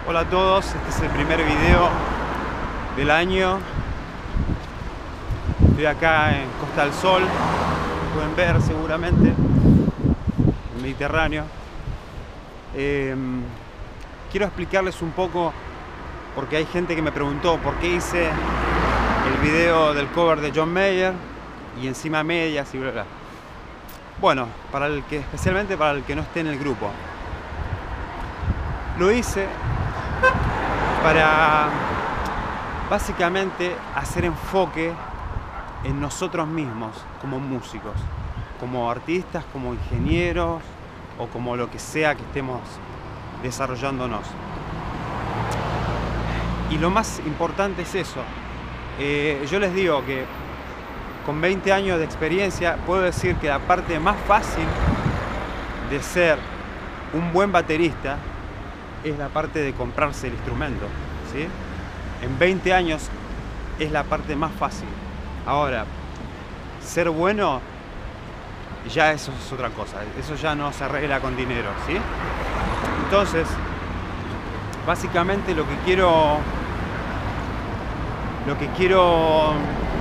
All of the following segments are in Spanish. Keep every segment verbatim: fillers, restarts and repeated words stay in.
Hola a todos, este es el primer video del año. Estoy acá en Costa del Sol, pueden ver seguramente el Mediterráneo. Eh, quiero explicarles un poco, porque hay gente que me preguntó por qué hice el video del cover de John Mayer y encima medias y bla bla. Bueno, para el que, especialmente para el que no esté en el grupo, lo hice para básicamente hacer enfoque en nosotros mismos como músicos, como artistas, como ingenieros o como lo que sea que estemos desarrollándonos. Y lo más importante es eso. Eh, yo les digo que con veinte años de experiencia puedo decir que la parte más fácil de ser un buen baterista es la parte de comprarse el instrumento, ¿sí? En veinte años es la parte más fácil. Ahora, ser bueno, ya eso es otra cosa. Eso ya no se arregla con dinero, ¿sí? Entonces, básicamente lo que quiero, lo que quiero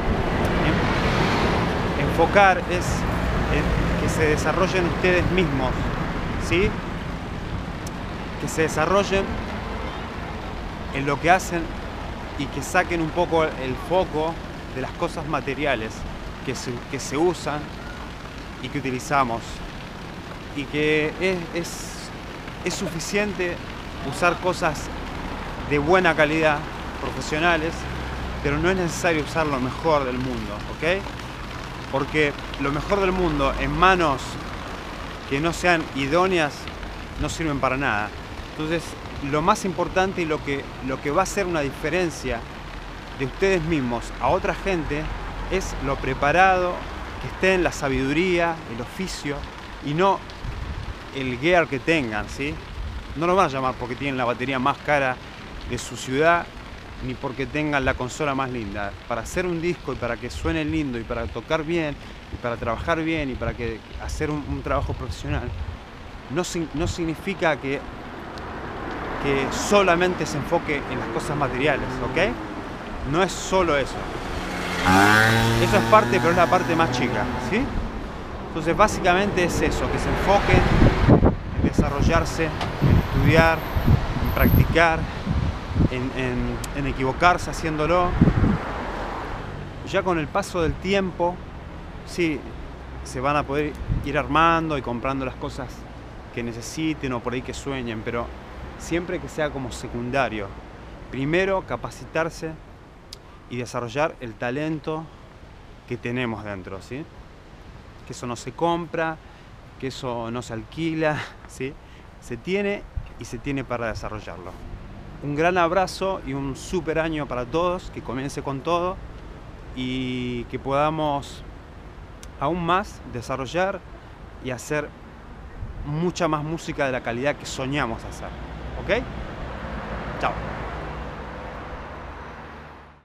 enfocar es en que se desarrollen ustedes mismos, ¿sí? Que se desarrollen en lo que hacen y que saquen un poco el foco de las cosas materiales que se, que se usan y que utilizamos, y que es, es, es suficiente usar cosas de buena calidad, profesionales, pero no es necesario usar lo mejor del mundo, ¿ok? Porque lo mejor del mundo en manos que no sean idóneas no sirven para nada. Entonces, lo más importante y lo que, lo que va a hacer una diferencia de ustedes mismos a otra gente es lo preparado que estén, la sabiduría, el oficio, y no el gear que tengan, ¿sí? No lo van a llamar porque tienen la batería más cara de su ciudad, ni porque tengan la consola más linda. Para hacer un disco y para que suene lindo y para tocar bien y para trabajar bien y para que hacer un, un trabajo profesional, no, no significa que que solamente se enfoque en las cosas materiales, ¿ok? No es solo eso. Eso es parte, pero es la parte más chica, ¿sí? Entonces básicamente es eso, que se enfoquen en desarrollarse, en estudiar, en practicar, en, en, en equivocarse haciéndolo. Ya con el paso del tiempo, sí, se van a poder ir armando y comprando las cosas que necesiten o por ahí que sueñen, pero siempre que sea como secundario. Primero, capacitarse y desarrollar el talento que tenemos dentro, ¿sí? Que eso no se compra, que eso no se alquila, ¿sí? Se tiene y se tiene para desarrollarlo. Un gran abrazo y un super año para todos, que comience con todo y que podamos aún más desarrollar y hacer mucha más música de la calidad que soñamos hacer. ¿Ok? Chao.